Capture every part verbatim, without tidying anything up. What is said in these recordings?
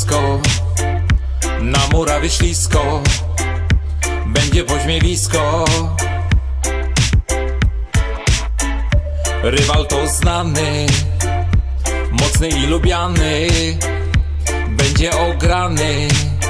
blisko, na murawie ślisko, będzie pośmiewisko. Rywal to znany, mocny i lubiany, będzie ograny.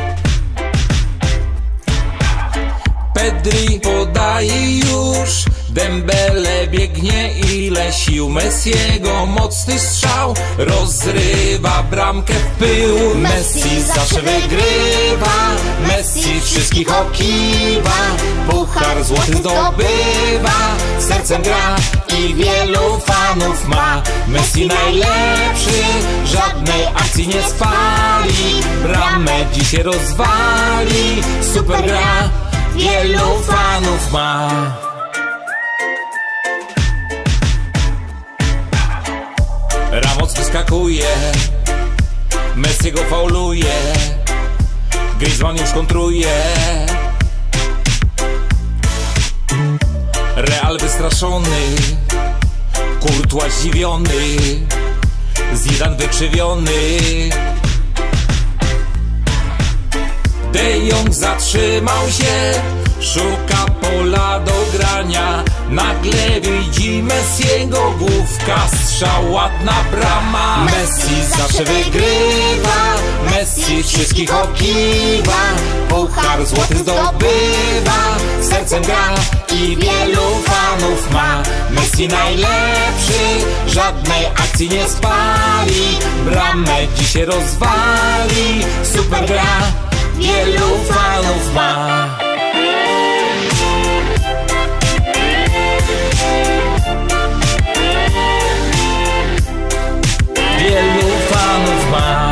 Pedri podaje już, Dembele biegnie, ile sił. Messiego mocny strzał rozrywa bramkę w pył. Messi zawsze wygrywa, Messi wszystkich okiwa, puchar złoty zdobywa, sercem gra i wielu fanów ma. Messi najlepszy, żadnej akcji nie spali, bramę dzisiaj rozwali, super gra, wielu fanów ma. Ramos wyskakuje, Messi go fauluje, Griezmann już kontruje. Real wystraszony, Courtois zdziwiony, Zidane wykrzywiony. De Jong zatrzymał się, szuka pola do grania. Nagle widzi Messiego, główka, strzał, ładna brama. Messi zawsze wygrywa, Messi wszystkich okiwa, puchar złoty zdobywa, sercem gra i wielu fanów ma. Messi najlepszy, żadnej akcji nie spali, bramę dzisiaj rozwali, super gra, wielu fanów ma. Wielu fanów ma.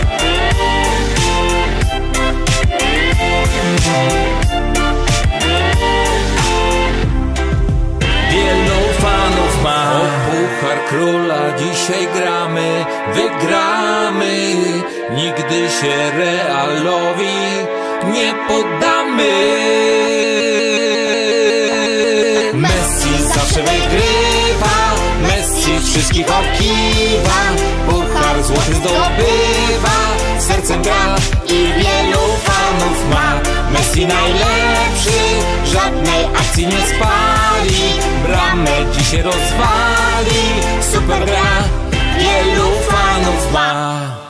Wielu fanów ma. O puchar króla dzisiaj gramy, wygramy, nigdy się Realowi nie poddamy. Messi zawsze wygrywa, Messi wszystkich okiwa, puchar złoty zdobywa, sercem gra i wielu fanów ma. Messi najlepszy, żadnej akcji nie spali, bramę dzisiaj rozwali, super gra, wielu fanów ma.